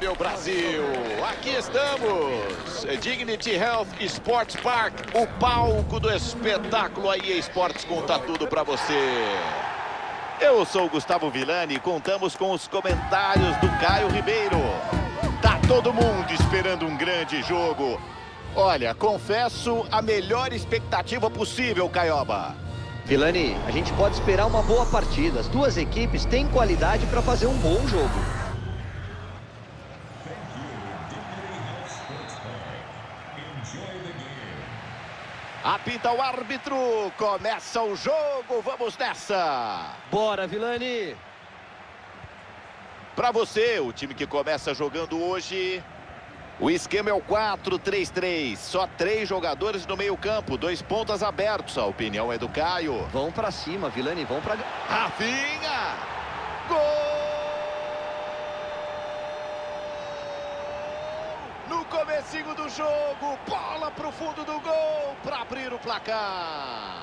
meu Brasil! Aqui estamos! Dignity Health Sports Park, o palco do espetáculo. Aí Esportes conta tudo pra você. Eu sou o Gustavo Villani e contamos com os comentários do Caio Ribeiro. Tá todo mundo esperando um grande jogo. Olha, confesso, a melhor expectativa possível, Caioba. Villani, a gente pode esperar uma boa partida. As duas equipes têm qualidade para fazer um bom jogo. Apita o árbitro, começa o jogo, vamos nessa! Bora, Villani! Para você, o time que começa jogando hoje, o esquema é o 4-3-3, só 3 jogadores no meio campo, 2 pontas abertos, a opinião é do Caio. Vão para cima, Villani, vão para... Rafinha! Gol! No comecinho do jogo, bola pro fundo do gol para abrir o placar.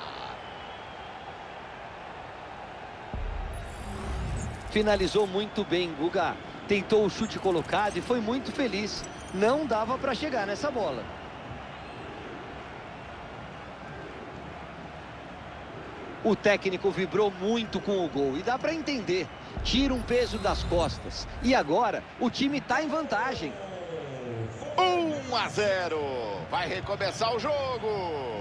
Finalizou muito bem, Guga. Tentou o chute colocado e foi muito feliz. Não dava para chegar nessa bola. O técnico vibrou muito com o gol e dá para entender. Tira um peso das costas. E agora o time está em vantagem. 1-0. Vai recomeçar o jogo.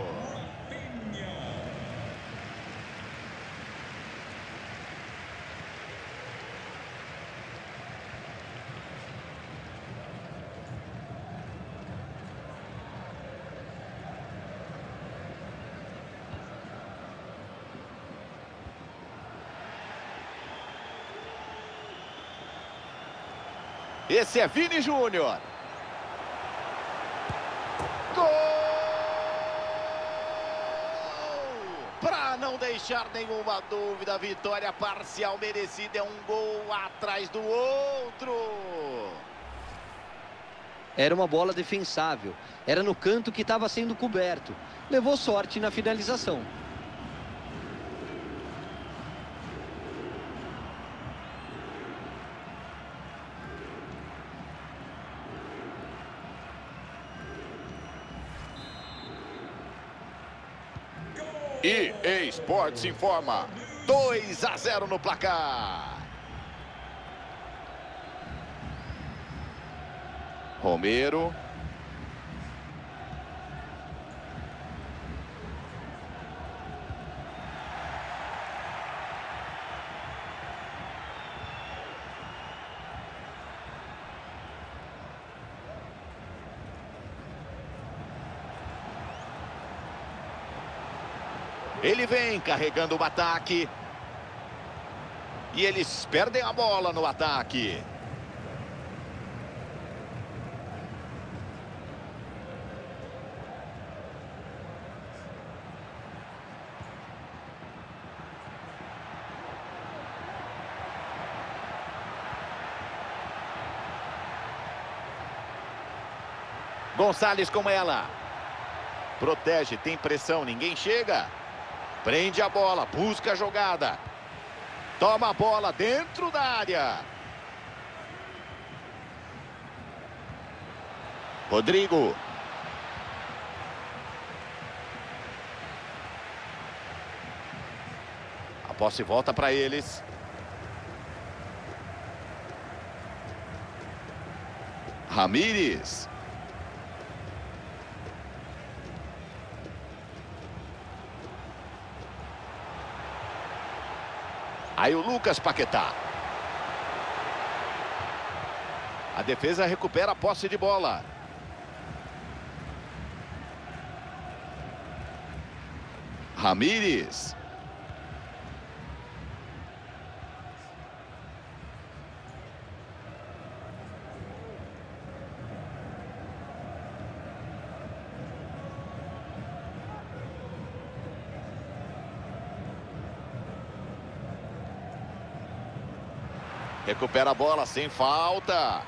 Esse é Vini Júnior. Gol! Para não deixar nenhuma dúvida, vitória parcial merecida, é um gol atrás do outro. Era uma bola defensável. Era no canto que estava sendo coberto. Levou sorte na finalização. EA Sports informa, 2-0 no placar. Romero. Ele vem carregando o ataque. E eles perdem a bola no ataque. Gonçalves com ela. Protege, tem pressão, ninguém chega. Prende a bola, busca a jogada. Toma a bola dentro da área. Rodrigo. A posse volta para eles. Ramírez. Aí o Lucas Paquetá. A defesa recupera a posse de bola. Ramírez. Recupera a bola sem falta.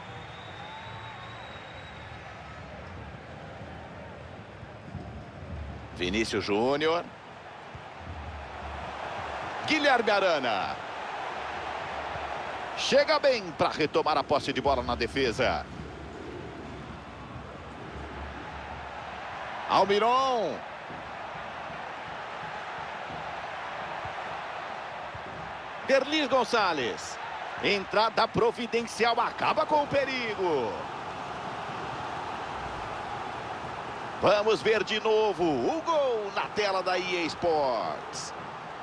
Vinícius Júnior. Guilherme Arana. Chega bem para retomar a posse de bola na defesa. Almiron. Derlis Gonçalves. Entrada providencial, acaba com o perigo. Vamos ver de novo o gol na tela da EA Sports.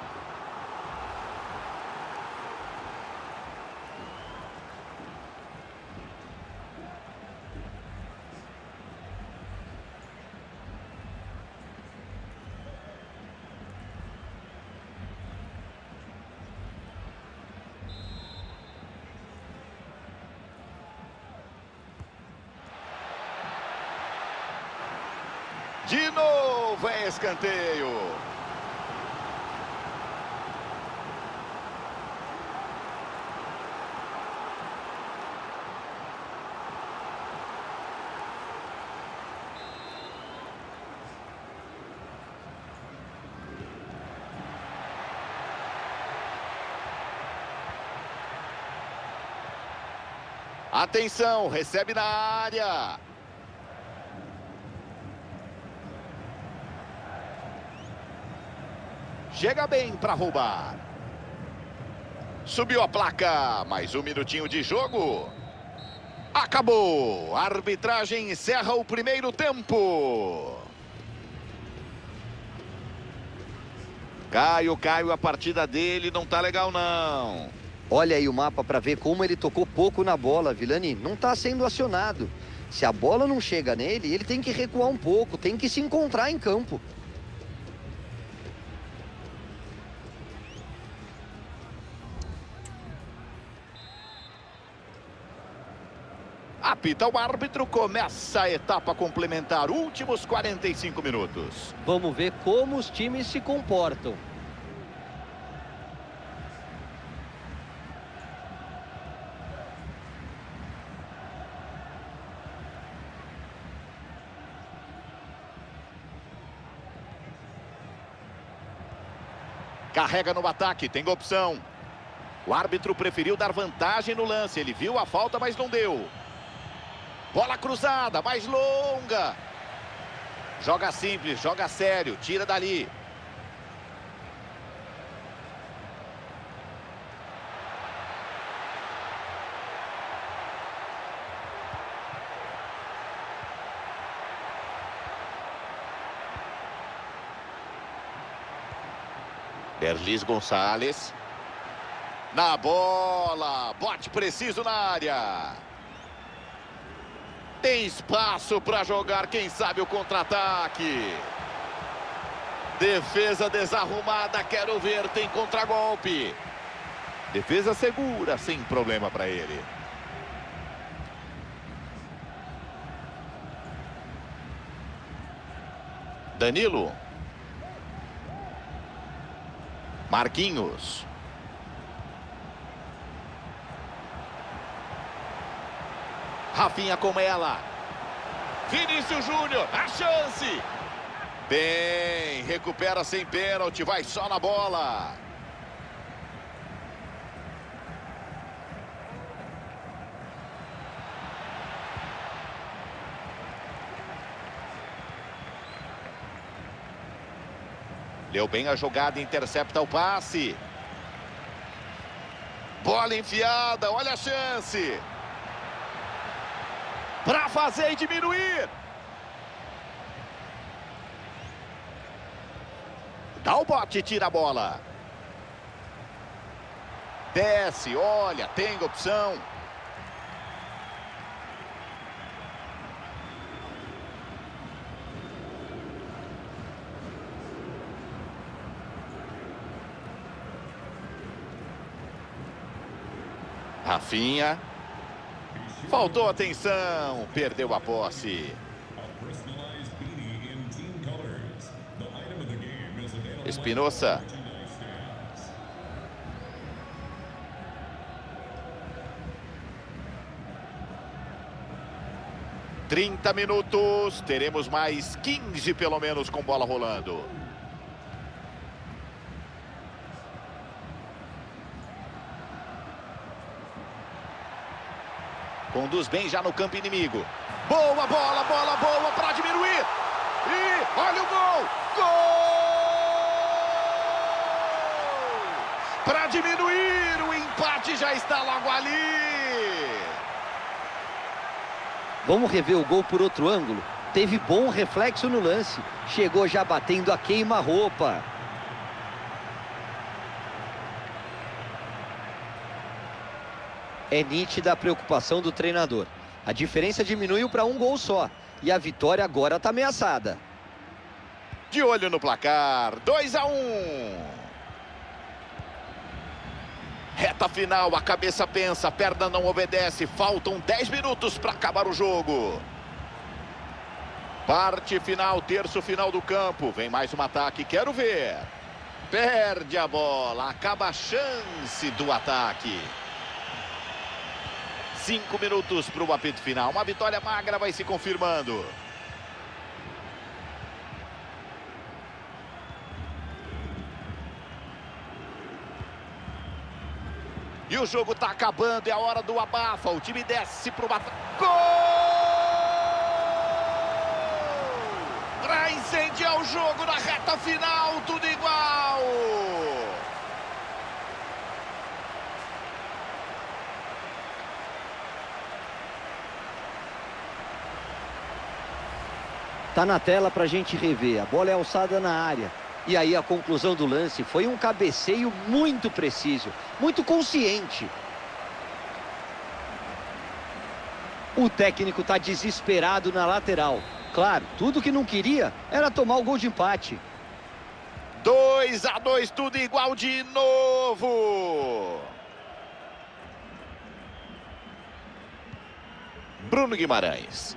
De novo é escanteio. Atenção, recebe na área. Chega bem para roubar. Subiu a placa. Mais um minutinho de jogo. Acabou. A arbitragem encerra o primeiro tempo. Caio, a partida dele não tá legal não. Olha aí o mapa para ver como ele tocou pouco na bola, Vilani. Não está sendo acionado. Se a bola não chega nele, ele tem que recuar um pouco, tem que se encontrar em campo. Apita o árbitro, começa a etapa complementar, últimos 45 minutos. Vamos ver como os times se comportam. Carrega no ataque, tem opção. O árbitro preferiu dar vantagem no lance, ele viu a falta, mas não deu. Bola cruzada, mais longa. Joga simples, joga sério, tira dali. Derlis Gonçalves. Na bola, bote preciso na área. Tem espaço para jogar, quem sabe o contra-ataque. Defesa desarrumada, quero ver, tem contragolpe. Defesa segura, sem problema para ele. Danilo. Marquinhos. Rafinha com ela. Vinícius Júnior, a chance. Bem, recupera sem pênalti, vai só na bola. Leu bem a jogada, intercepta o passe. Bola enfiada, olha a chance. Para fazer e diminuir. Dá o bote, tira a bola. Desce, olha, tem opção. Rafinha. Faltou atenção, perdeu a posse. Espinosa. Trinta minutos, teremos mais 15 pelo menos com bola rolando. Conduz bem já no campo inimigo. Boa bola, bola boa para diminuir. E olha o gol! Gol! Para diminuir, o empate já está logo ali. Vamos rever o gol por outro ângulo. Teve bom reflexo no lance. Chegou já batendo a queima-roupa. É nítida a preocupação do treinador. A diferença diminuiu para um gol só. E a vitória agora está ameaçada. De olho no placar, 2-1. Reta final, a cabeça pensa, a perna não obedece. Faltam 10 minutos para acabar o jogo. Parte final, terço final do campo. Vem mais um ataque, quero ver. Perde a bola, acaba a chance do ataque. 5 minutos para o apito final. Uma vitória magra vai se confirmando. E o jogo está acabando. É a hora do abafa. O time desce para o ataque. Gol! Para incendiar o jogo na reta final. Tudo igual. Tá na tela pra gente rever. A bola é alçada na área. E aí a conclusão do lance foi um cabeceio muito preciso, muito consciente. O técnico tá desesperado na lateral. Claro, tudo que não queria era tomar o gol de empate. 2-2, tudo igual de novo. Bruno Guimarães.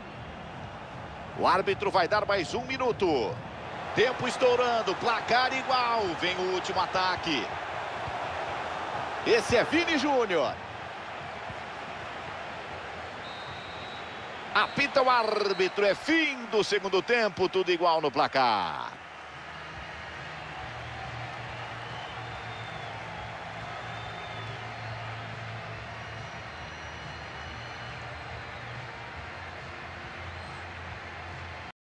O árbitro vai dar mais 1 minuto. Tempo estourando, placar igual. Vem o último ataque. Esse é Vini Júnior. Apita o árbitro, é fim do segundo tempo, tudo igual no placar.